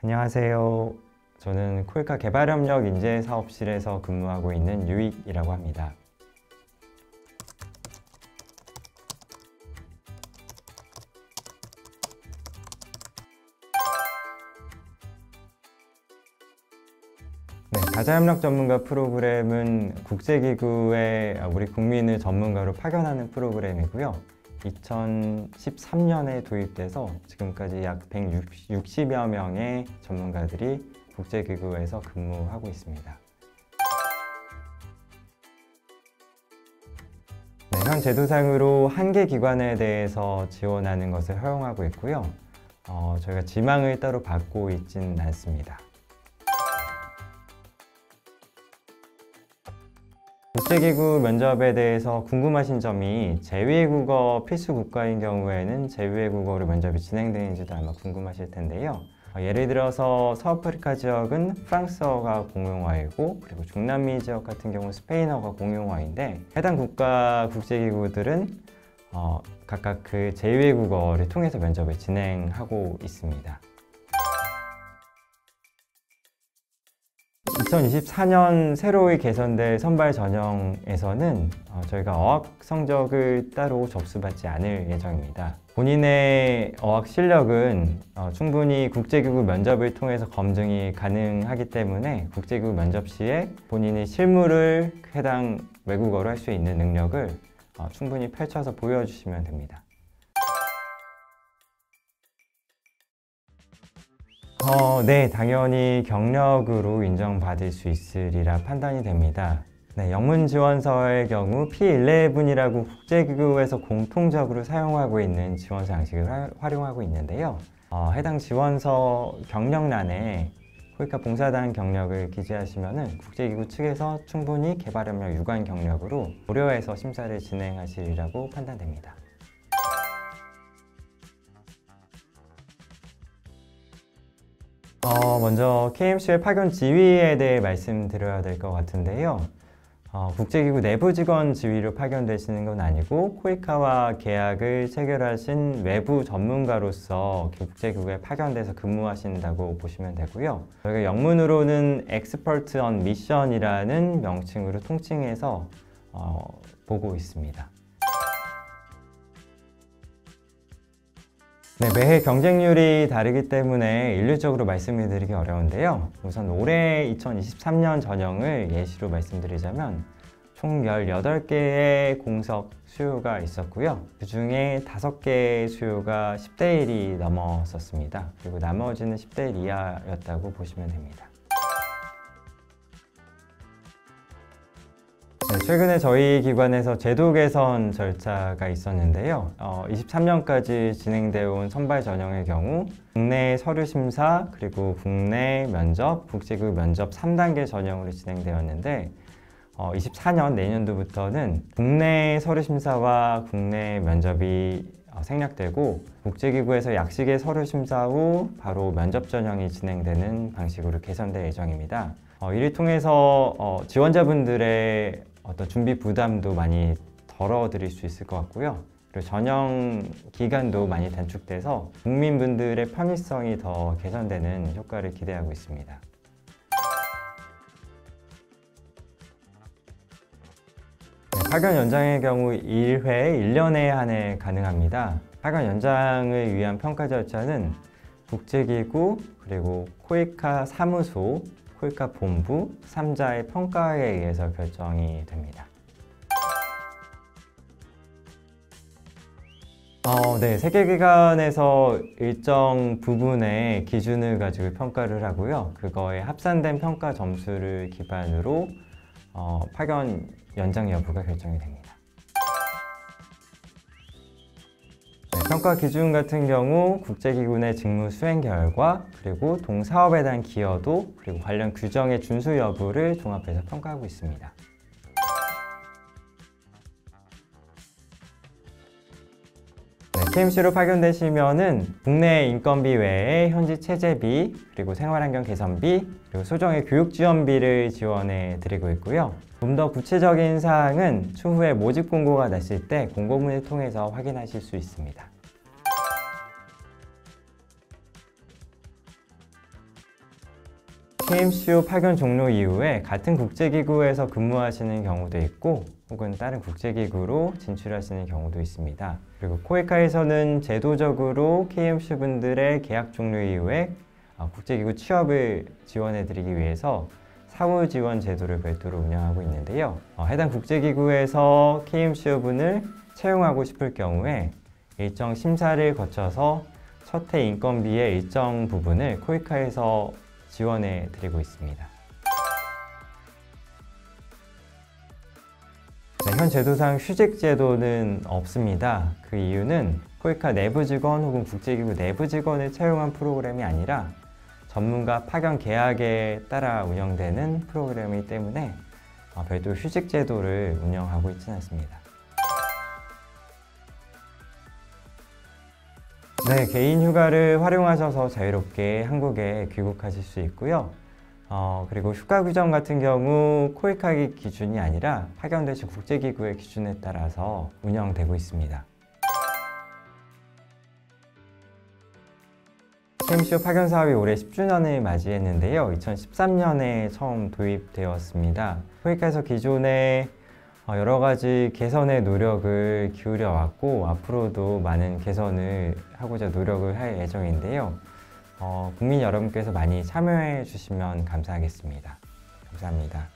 안녕하세요. 저는 코이카 개발협력 인재사업실에서 근무하고 있는 유익이라고 합니다. 네, 다자협력 전문가 프로그램은 국제기구에 우리 국민을 전문가로 파견하는 프로그램이고요. 2013년에 도입돼서 지금까지 약 160여 명의 전문가들이 국제기구에서 근무하고 있습니다. 네, 현 제도상으로 한 개 기관에 대해서 지원하는 것을 허용하고 있고요. 저희가 지망을 따로 받고 있지는 않습니다. 국제기구 면접에 대해서 궁금하신 점이 제2외국어 필수 국가인 경우에는 제2외국어로 면접이 진행되는지도 아마 궁금하실 텐데요. 예를 들어서 서아프리카 지역은 프랑스어가 공용어이고, 그리고 중남미 지역 같은 경우는 스페인어가 공용어인데, 해당 국가 국제기구들은 각각 그 제2외국어를 통해서 면접을 진행하고 있습니다. 2024년 새로이 개선될 선발 전형에서는 저희가 어학 성적을 따로 접수받지 않을 예정입니다. 본인의 어학 실력은 충분히 국제기구 면접을 통해서 검증이 가능하기 때문에 국제기구 면접 시에 본인의 실무를 해당 외국어로 할 수 있는 능력을 충분히 펼쳐서 보여주시면 됩니다. 네, 당연히 경력으로 인정받을 수 있으리라 판단이 됩니다. 네, 영문 지원서의 경우 P11이라고 국제기구에서 공통적으로 사용하고 있는 지원서 양식을 활용하고 있는데요. 해당 지원서 경력란에 코이카 봉사단 경력을 기재하시면 국제기구 측에서 충분히 개발협력 유관 경력으로 고려해서 심사를 진행하시리라고 판단됩니다. 먼저 KMC의 파견 지위에 대해 말씀드려야 될 것 같은데요. 국제기구 내부 직원 지위로 파견되시는 건 아니고 코이카와 계약을 체결하신 외부 전문가로서 국제기구에 파견돼서 근무하신다고 보시면 되고요. 저희가 영문으로는 Expert on Mission이라는 명칭으로 통칭해서 보고 있습니다. 네, 매해 경쟁률이 다르기 때문에 일률적으로 말씀을 드리기 어려운데요. 우선 올해 2023년 전형을 예시로 말씀드리자면 총 18개의 공석 수요가 있었고요. 그 중에 5개의 수요가 10대 1이 넘었었습니다. 그리고 나머지는 10대 1 이하였다고 보시면 됩니다. 네, 최근에 저희 기관에서 제도 개선 절차가 있었는데요. 23년까지 진행되어 온 선발 전형의 경우 국내 서류 심사, 그리고 국내 면접, 국제기구 면접 3단계 전형으로 진행되었는데 24년 내년도부터는 국내 서류 심사와 국내 면접이 생략되고 국제기구에서 약식의 서류 심사 후 바로 면접 전형이 진행되는 방식으로 개선될 예정입니다. 이를 통해서 지원자분들의 어떤 준비 부담도 많이 덜어드릴 수 있을 것 같고요. 그리고 전형 기간도 많이 단축돼서 국민분들의 편의성이 더 개선되는 효과를 기대하고 있습니다. 네, 파견 연장의 경우 1회 1년에 한해 가능합니다. 파견 연장을 위한 평가 절차는 국제기구, 그리고 코이카 사무소, 코이카 본부, 3자의 평가에 의해서 결정이 됩니다. 네, 세계기관에서 일정 부분의 기준을 가지고 평가를 하고요. 그거에 합산된 평가 점수를 기반으로 파견 연장 여부가 결정이 됩니다. 평가 기준 같은 경우 국제기구 내 직무 수행 결과, 그리고 동사업에 대한 기여도, 그리고 관련 규정의 준수 여부를 종합해서 평가하고 있습니다. 네, KMC로 파견되시면은 국내 인건비 외에 현지 체재비, 그리고 생활환경 개선비, 그리고 소정의 교육 지원비를 지원해 드리고 있고요. 좀 더 구체적인 사항은 추후에 모집 공고가 났을 때 공고문을 통해서 확인하실 수 있습니다. KMCO 파견 종료 이후에 같은 국제기구에서 근무하시는 경우도 있고 혹은 다른 국제기구로 진출하시는 경우도 있습니다. 그리고 코이카에서는 제도적으로 KMC 분들의 계약 종료 이후에 국제기구 취업을 지원해드리기 위해서 사후 지원 제도를 별도로 운영하고 있는데요. 해당 국제기구에서 KMCO 분을 채용하고 싶을 경우에 일정 심사를 거쳐서 첫해 인건비의 일정 부분을 코이카에서 지원해 드리고 있습니다. 네, 현 제도상 휴직 제도는 없습니다. 그 이유는 코이카 내부 직원 혹은 국제기구 내부 직원을 채용한 프로그램이 아니라 전문가 파견 계약에 따라 운영되는 프로그램이기 때문에 별도 휴직 제도를 운영하고 있지는 않습니다. 네, 개인 휴가를 활용하셔서 자유롭게 한국에 귀국하실 수 있고요. 그리고 휴가 규정 같은 경우 코이카의 기준이 아니라 파견되신 국제기구의 기준에 따라서 운영되고 있습니다. KMCO 파견 사업이 올해 10주년을 맞이했는데요. 2013년에 처음 도입되었습니다. 코이카에서 기존에 여러 가지 개선의 노력을 기울여 왔고 앞으로도 많은 개선을 하고자 노력을 할 예정인데요. 국민 여러분께서 많이 참여해 주시면 감사하겠습니다. 감사합니다.